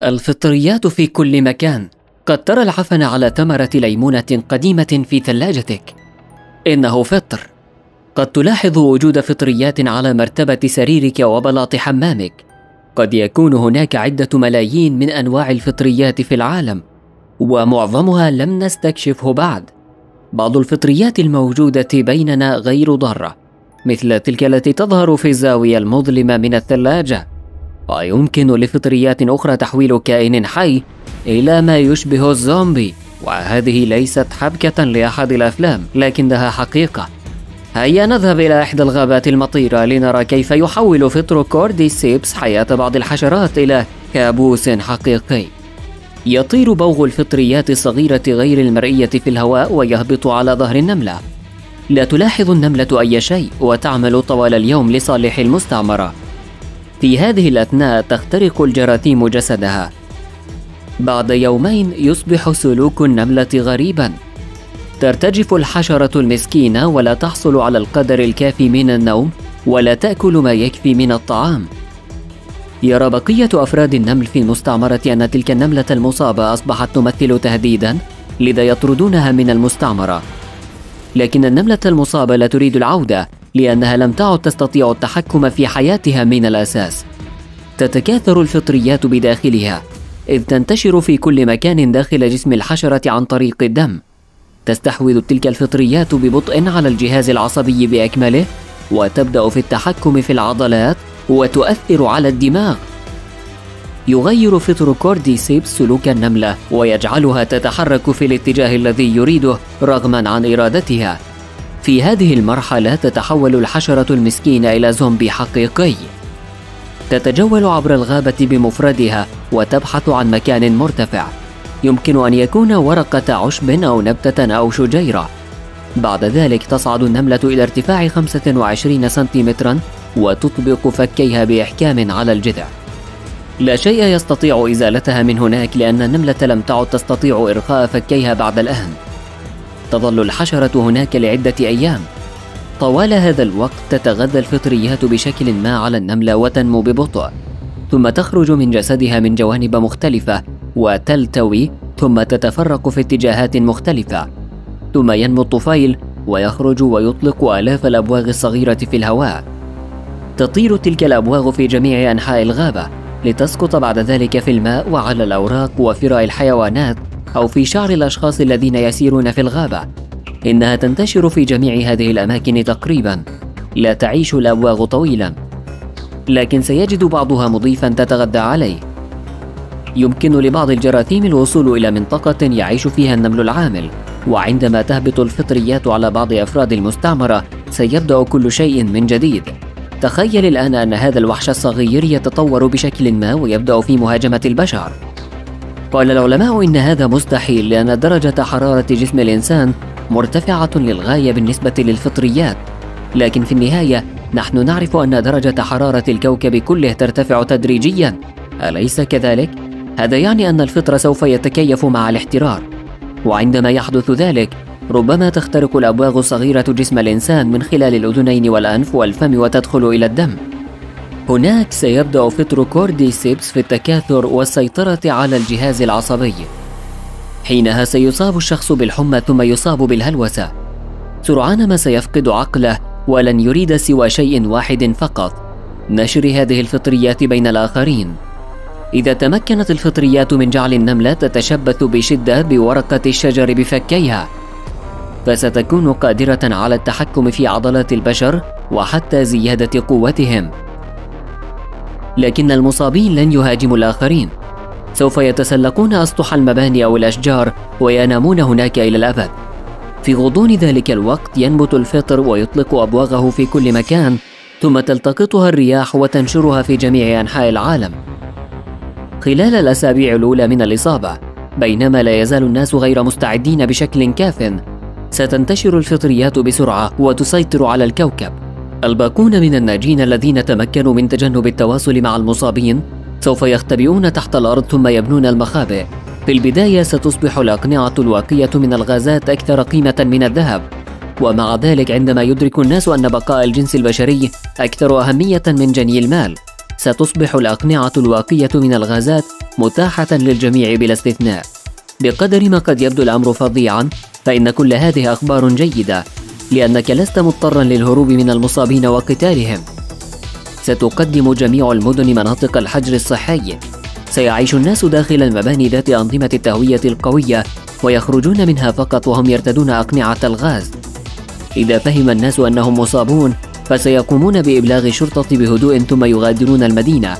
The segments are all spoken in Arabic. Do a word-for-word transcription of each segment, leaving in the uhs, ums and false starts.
الفطريات في كل مكان. قد ترى العفن على ثمرة ليمونة قديمة في ثلاجتك. إنه فطر. قد تلاحظ وجود فطريات على مرتبة سريرك وبلاط حمامك. قد يكون هناك عدة ملايين من أنواع الفطريات في العالم، ومعظمها لم نستكشفه بعد. بعض الفطريات الموجودة بيننا غير ضارة، مثل تلك التي تظهر في الزاوية المظلمة من الثلاجة. ويمكن لفطريات أخرى تحويل كائن حي إلى ما يشبه الزومبي، وهذه ليست حبكة لأحد الأفلام لكنها حقيقة. هيا نذهب إلى إحدى الغابات المطيرة لنرى كيف يحول فطر كورديسيبس حياة بعض الحشرات إلى كابوس حقيقي. يطير بوغ الفطريات الصغيرة غير المرئية في الهواء ويهبط على ظهر النملة. لا تلاحظ النملة أي شيء وتعمل طوال اليوم لصالح المستعمرة. في هذه الأثناء تخترق الجراثيم جسدها. بعد يومين يصبح سلوك النملة غريبا. ترتجف الحشرة المسكينة ولا تحصل على القدر الكافي من النوم، ولا تأكل ما يكفي من الطعام. يرى بقية أفراد النمل في المستعمرة أن تلك النملة المصابة أصبحت تمثل تهديدا، لذا يطردونها من المستعمرة. لكن النملة المصابة لا تريد العودة، لأنها لم تعد تستطيع التحكم في حياتها من الأساس. تتكاثر الفطريات بداخلها، إذ تنتشر في كل مكان داخل جسم الحشرة عن طريق الدم. تستحوذ تلك الفطريات ببطء على الجهاز العصبي بأكمله، وتبدأ في التحكم في العضلات وتؤثر على الدماغ. يغير فطر كورديسيبس سلوك النملة ويجعلها تتحرك في الاتجاه الذي يريده رغما عن إرادتها. في هذه المرحلة تتحول الحشرة المسكينة إلى زومبي حقيقي. تتجول عبر الغابة بمفردها وتبحث عن مكان مرتفع، يمكن أن يكون ورقة عشب أو نبتة أو شجيرة. بعد ذلك تصعد النملة إلى ارتفاع خمسة وعشرين سنتيمترا وتطبق فكيها بإحكام على الجذع. لا شيء يستطيع إزالتها من هناك، لأن النملة لم تعد تستطيع إرخاء فكيها بعد الآن. تظل الحشرة هناك لعدة أيام. طوال هذا الوقت تتغذى الفطريات بشكل ما على النملة وتنمو ببطء، ثم تخرج من جسدها من جوانب مختلفة وتلتوي، ثم تتفرق في اتجاهات مختلفة. ثم ينمو الطفيل ويخرج ويطلق آلاف الأبواغ الصغيرة في الهواء. تطير تلك الأبواغ في جميع أنحاء الغابة، لتسقط بعد ذلك في الماء وعلى الأوراق وفرع الحيوانات أو في شعر الأشخاص الذين يسيرون في الغابة. إنها تنتشر في جميع هذه الأماكن تقريبا. لا تعيش الأبواغ طويلا، لكن سيجد بعضها مضيفا تتغذى عليه. يمكن لبعض الجراثيم الوصول إلى منطقة يعيش فيها النمل العامل، وعندما تهبط الفطريات على بعض أفراد المستعمرة سيبدأ كل شيء من جديد. تخيل الآن أن هذا الوحش الصغير يتطور بشكل ما ويبدأ في مهاجمة البشر. قال العلماء إن هذا مستحيل، لأن درجة حرارة جسم الإنسان مرتفعة للغاية بالنسبة للفطريات، لكن في النهاية نحن نعرف أن درجة حرارة الكوكب كله ترتفع تدريجيا، أليس كذلك؟ هذا يعني أن الفطر سوف يتكيف مع الاحترار، وعندما يحدث ذلك ربما تخترق الأبواغ الصغيرة جسم الإنسان من خلال الأذنين والأنف والفم وتدخل إلى الدم. هناك سيبدأ فطر كورديسيبس في التكاثر والسيطرة على الجهاز العصبي. حينها سيصاب الشخص بالحمى ثم يصاب بالهلوسة. سرعان ما سيفقد عقله ولن يريد سوى شيء واحد فقط: نشر هذه الفطريات بين الآخرين. إذا تمكنت الفطريات من جعل النملة تتشبث بشدة بورقة الشجر بفكيها، فستكون قادرة على التحكم في عضلات البشر وحتى زيادة قوتهم. لكن المصابين لن يهاجموا الآخرين، سوف يتسلقون أسطح المباني أو الأشجار وينامون هناك إلى الأبد. في غضون ذلك الوقت ينبت الفطر ويطلق أبواغه في كل مكان، ثم تلتقطها الرياح وتنشرها في جميع أنحاء العالم. خلال الأسابيع الأولى من الإصابة، بينما لا يزال الناس غير مستعدين بشكل كاف، ستنتشر الفطريات بسرعة وتسيطر على الكوكب. الباقون من الناجين الذين تمكنوا من تجنب التواصل مع المصابين سوف يختبئون تحت الأرض ثم يبنون المخابئ. في البداية ستصبح الأقنعة الواقية من الغازات أكثر قيمة من الذهب، ومع ذلك عندما يدرك الناس أن بقاء الجنس البشري أكثر أهمية من جني المال، ستصبح الأقنعة الواقية من الغازات متاحة للجميع بلا استثناء. بقدر ما قد يبدو الأمر فظيعا، فإن كل هذه أخبار جيدة، لأنك لست مضطرا للهروب من المصابين وقتالهم. ستقدم جميع المدن مناطق الحجر الصحي. سيعيش الناس داخل المباني ذات أنظمة التهوية القوية، ويخرجون منها فقط وهم يرتدون أقنعة الغاز. إذا فهم الناس أنهم مصابون، فسيقومون بإبلاغ الشرطة بهدوء ثم يغادرون المدينة.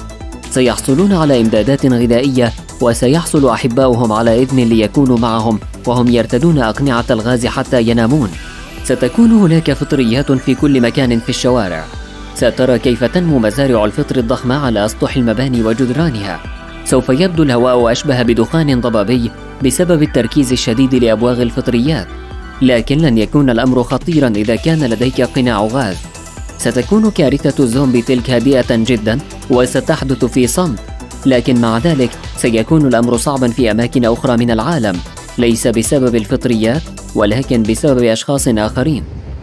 سيحصلون على إمدادات غذائية، وسيحصل أحباؤهم على إذن ليكونوا معهم وهم يرتدون أقنعة الغاز حتى ينامون. ستكون هناك فطريات في كل مكان في الشوارع. سترى كيف تنمو مزارع الفطر الضخمة على أسطح المباني وجدرانها. سوف يبدو الهواء أشبه بدخان ضبابي بسبب التركيز الشديد لأبواغ الفطريات، لكن لن يكون الأمر خطيرا إذا كان لديك قناع غاز. ستكون كارثة الزومبي تلك هادئة جدا وستحدث في صمت، لكن مع ذلك سيكون الأمر صعبا في أماكن أخرى من العالم، ليس بسبب الفطريات ولكن بسبب أشخاص آخرين.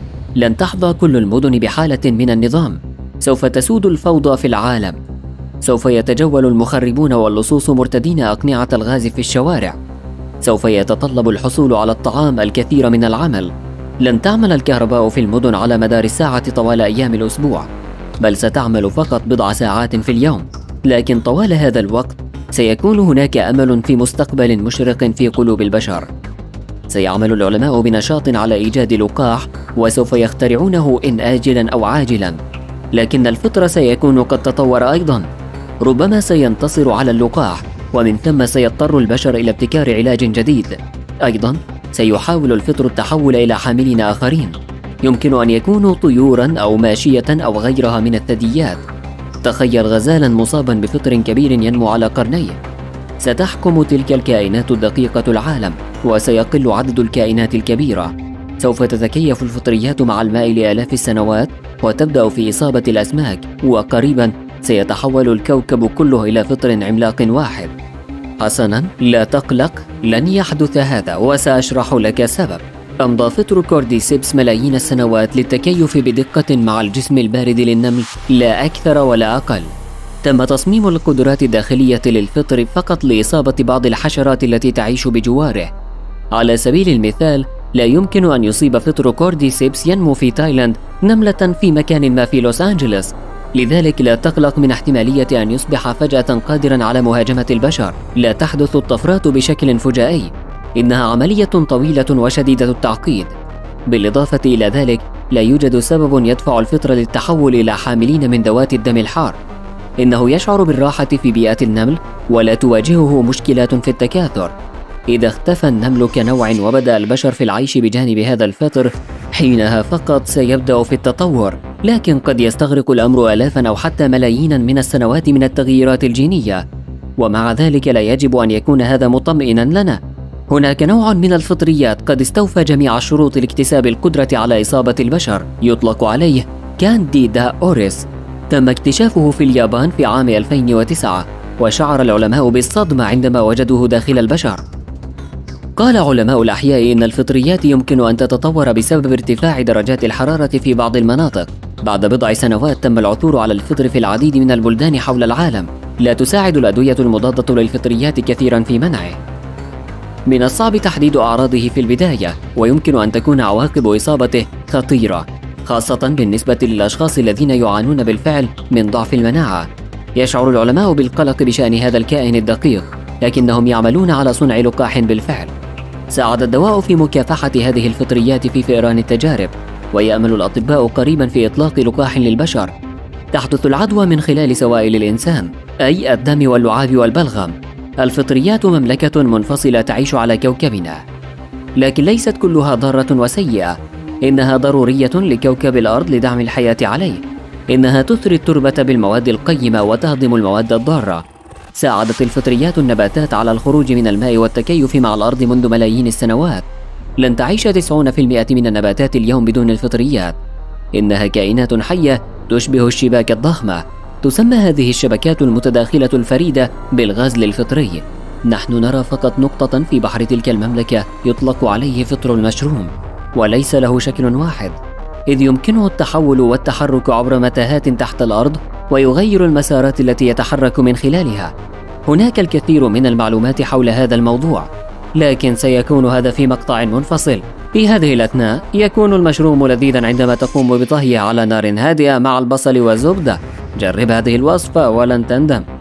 لن تحظى كل المدن بحالة من النظام. سوف تسود الفوضى في العالم. سوف يتجول المخربون واللصوص مرتدين أقنعة الغاز في الشوارع. سوف يتطلب الحصول على الطعام الكثير من العمل. لن تعمل الكهرباء في المدن على مدار الساعة طوال أيام الأسبوع، بل ستعمل فقط بضع ساعات في اليوم. لكن طوال هذا الوقت سيكون هناك أمل في مستقبل مشرق في قلوب البشر. سيعمل العلماء بنشاط على إيجاد لقاح، وسوف يخترعونه إن آجلا أو عاجلا. لكن الفطر سيكون قد تطور أيضا. ربما سينتصر على اللقاح، ومن ثم سيضطر البشر إلى ابتكار علاج جديد. أيضا سيحاول الفطر التحول إلى حاملين آخرين، يمكن أن يكونوا طيورا أو ماشية أو غيرها من الثدييات. تخيل غزالا مصابا بفطر كبير ينمو على قرنيه. ستحكم تلك الكائنات الدقيقة العالم، وسيقل عدد الكائنات الكبيرة. سوف تتكيف الفطريات مع الماء لآلاف السنوات، وتبدأ في إصابة الأسماك، وقريبا سيتحول الكوكب كله إلى فطر عملاق واحد. حسنا، لا تقلق، لن يحدث هذا، وسأشرح لك السبب. أمضى فطر كورديسيبس ملايين السنوات للتكيف بدقة مع الجسم البارد للنمل، لا أكثر ولا أقل. تم تصميم القدرات الداخلية للفطر فقط لإصابة بعض الحشرات التي تعيش بجواره. على سبيل المثال، لا يمكن أن يصيب فطر كورديسيبس ينمو في تايلاند نملة في مكان ما في لوس أنجلوس. لذلك لا تقلق من احتمالية أن يصبح فجأة قادرا على مهاجمة البشر. لا تحدث الطفرات بشكل فجائي، إنها عملية طويلة وشديدة التعقيد. بالإضافة إلى ذلك، لا يوجد سبب يدفع الفطر للتحول إلى حاملين من ذوات الدم الحار. إنه يشعر بالراحة في بيئة النمل، ولا تواجهه مشكلات في التكاثر. إذا اختفى النمل كنوع وبدأ البشر في العيش بجانب هذا الفطر، حينها فقط سيبدأ في التطور. لكن قد يستغرق الأمر آلافا أو حتى ملايين من السنوات من التغييرات الجينية، ومع ذلك لا يجب أن يكون هذا مطمئنا لنا. هناك نوع من الفطريات قد استوفى جميع الشروط لاكتساب القدرة على إصابة البشر، يطلق عليه كانديدا أوريس. تم اكتشافه في اليابان في عام ألفين وتسعة، وشعر العلماء بالصدمة عندما وجدوه داخل البشر. قال علماء الأحياء إن الفطريات يمكن أن تتطور بسبب ارتفاع درجات الحرارة في بعض المناطق. بعد بضع سنوات تم العثور على الفطر في العديد من البلدان حول العالم. لا تساعد الأدوية المضادة للفطريات كثيرا في منعه. من الصعب تحديد أعراضه في البداية، ويمكن أن تكون عواقب إصابته خطيرة، خاصة بالنسبة للأشخاص الذين يعانون بالفعل من ضعف المناعة. يشعر العلماء بالقلق بشأن هذا الكائن الدقيق، لكنهم يعملون على صنع لقاح بالفعل. ساعد الدواء في مكافحة هذه الفطريات في فئران التجارب، ويأمل الأطباء قريبا في إطلاق لقاح للبشر. تحدث العدوى من خلال سوائل الإنسان، أي الدم واللعاب والبلغم. الفطريات مملكة منفصلة تعيش على كوكبنا، لكن ليست كلها ضارة وسيئة. إنها ضرورية لكوكب الأرض لدعم الحياة عليه. إنها تثري التربة بالمواد القيمة وتهضم المواد الضارة. ساعدت الفطريات النباتات على الخروج من الماء والتكيف مع الأرض منذ ملايين السنوات. لن تعيش تسعين بالمئة من النباتات اليوم بدون الفطريات. إنها كائنات حية تشبه الشباك الضخمة. تسمى هذه الشبكات المتداخلة الفريدة بالغزل الفطري. نحن نرى فقط نقطة في بحر تلك المملكة يطلق عليه فطر المشروم، وليس له شكل واحد، إذ يمكنه التحول والتحرك عبر متاهات تحت الأرض، ويغير المسارات التي يتحرك من خلالها. هناك الكثير من المعلومات حول هذا الموضوع، لكن سيكون هذا في مقطع منفصل. في هذه الأثناء يكون المشروم لذيذا عندما تقوم بطهيه على نار هادئة مع البصل والزبدة. جرب هذه الوصفة ولن تندم.